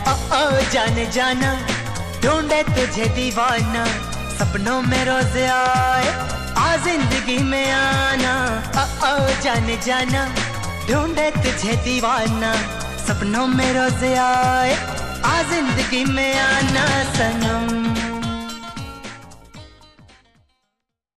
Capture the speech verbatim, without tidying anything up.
ओ ओ जाने जाना ढूंढे तुझे दीवाना, सपनों में रोज आए आ जिंदगी में आना। ओ ओ जाने जाना ढूंढे तुझे दीवाना, सपनों में रोज आए आ जिंदगी में आना सनम।